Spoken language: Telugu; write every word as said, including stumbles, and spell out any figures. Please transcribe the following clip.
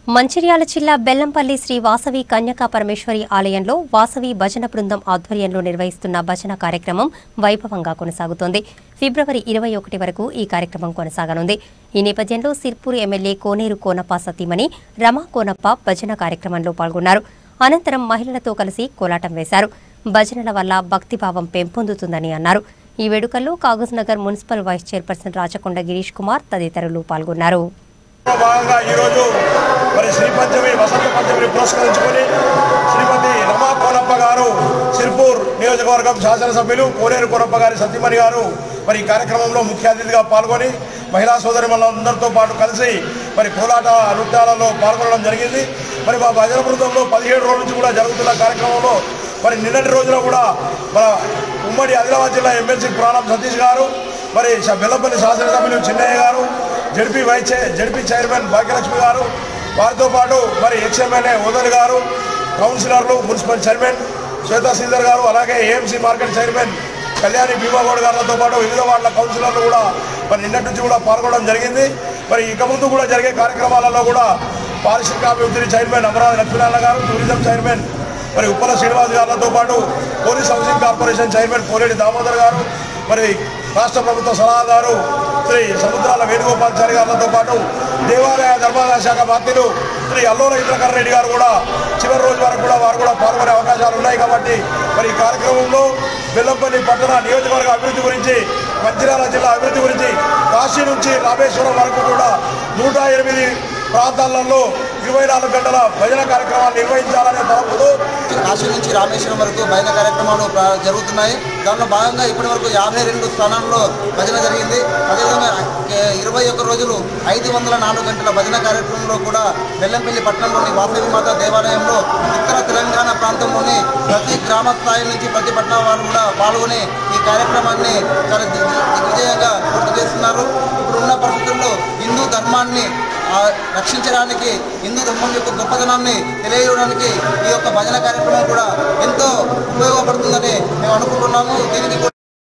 మంచిర్యాల జిల్లా బెల్లంపల్లి శ్రీ వాసవి కన్యకా పరమేశ్వరి ఆలయంలో వాసవి భజన బృందం ఆధ్వర్యంలో నిర్వహిస్తున్న భజన కార్యక్రమం వైభవంగా కొనసాగుతోంది. ఫిబ్రవరి ఇరవై ఒకటి వరకు ఈ కార్యక్రమం కొనసాగనుంది. ఈ నేపథ్యంలో సిర్పూర్ ఎమ్మెల్యే కోనేరు కోనప్ప సతీమణి రమా కోనప్ప భజన కార్యక్రమంలో పాల్గొన్నారు. అనంతరం మహిళలతో కలిసి కోలాటం వేశారు. భజనల వల్ల భక్తిభావం పెంపొందుతుందని అన్నారు. ఈ వేడుకల్లో Kagaznagar municipal vice chairperson Rachakonda Girish Kumar తదితరులు పాల్గొన్నారు. భాగంగా ఈరోజు మరి శ్రీ పంచమి వసంత పంచమిని పురస్కరించుకొని శ్రీమతి రమా కోనప్ప గారు సిర్పూర్ నియోజకవర్గం శాసనసభ్యులు కోనేరు కోనప్ప గారి సతీమణి గారు మరి ఈ కార్యక్రమంలో ముఖ్య అతిథిగా పాల్గొని మహిళా సోదరి మనందరితో పాటు కలిసి మరి కోలాట నృత్యాలలో పాల్గొనడం జరిగింది. మరి మా భజన బృందంలో పదిహేడు రోజుల నుంచి కూడా జరుగుతున్న కార్యక్రమంలో మరి నిన్నటి రోజున కూడా మన ఉమ్మడి ఆదిలాబాద్ జిల్లా ఎమ్మెల్సీ ప్రాణం సతీష్ గారు, మరి బెల్లంపల్లి శాసనసభ్యులు Chinnaiah garu, ZP vice ZP chairman Bhagyalakshmi garu, వారితో పాటు మరి ఎక్స్ ఎమ్మెల్యే ఓదర్ గారు, కౌన్సిలర్లు, మున్సిపల్ చైర్మన్ శ్వేతా శ్రీధర్ గారు, అలాగే AMC market chairman Kalyani Bhimagoud గారితో పాటు వివిధ వార్డుల కౌన్సిలర్లు కూడా మరి నిన్నటి నుంచి కూడా పాల్గొనడం జరిగింది. మరి ఇక ముందు కూడా జరిగే కార్యక్రమాలలో కూడా పారిశ్రామికాభివృద్ధి చైర్మన్ అమరావతి లక్ష్మీనారాయణ గారు, టూరిజం చైర్మన్ మరి ఉప్పల శ్రీనివాస్ గారితో పాటు police housing corporation chairman Poleti Damodar garu, మరి రాష్ట్ర ప్రభుత్వ సలహాదారు శ్రీ సముద్రాల వేణుగోపాల్చారి గారితో పాటు దేవాలయ ధర్మాదాయ శాఖ మంత్రులు శ్రీ అల్లోల ఇంద్రకర్ రెడ్డి గారు కూడా చివరి రోజు వరకు కూడా వారు కూడా పాల్గొనే అవకాశాలు ఉన్నాయి. కాబట్టి మరి ఈ కార్యక్రమంలో బెల్లంపల్లి పట్టణ నియోజకవర్గ అభివృద్ధి గురించి, మంచిర్యాల జిల్లా అభివృద్ధి గురించి, కాశీ నుంచి రామేశ్వరం వరకు కూడా నూట ఎనిమిది ప్రాంతాలలో ఇరవై నాలుగు గంటల భజన కార్యక్రమాలు నిర్వహించాలనే తలపుతో కాశీ నుంచి రామేశ్వరం వరకు భజన కార్యక్రమాలు జరుగుతున్నాయి. దానిలో భాగంగా ఇప్పటి వరకు యాభై రెండు స్థానాల్లో భజన జరిగింది. అదేవిధంగా ఇరవై ఒక్క రోజులు ఐదు వందల నాలుగు గంటల భజన కార్యక్రమంలో కూడా బెల్లంపల్లి పట్టణంలోని వాసవి మాత దేవాలయంలో ఉత్తర తెలంగాణ ప్రాంతంలోని ప్రతి గ్రామ స్థాయి నుంచి ప్రతి పట్టణ వారు కూడా పాల్గొని ఈ కార్యక్రమాన్ని చాలా దిగ్విజయంగా పూర్తి చేస్తున్నారు. ఇప్పుడున్న పరిస్థితుల్లో హిందూ ధర్మాన్ని రక్షించడానికి, హిందూ ధర్మం యొక్క గొప్పతనాన్ని తెలియజేయడానికి ఈ యొక్క భజన కార్యక్రమం కూడా ఎంతో ఉపయోగపడుతుందని మేము అనుకుంటున్నాము. దీనికి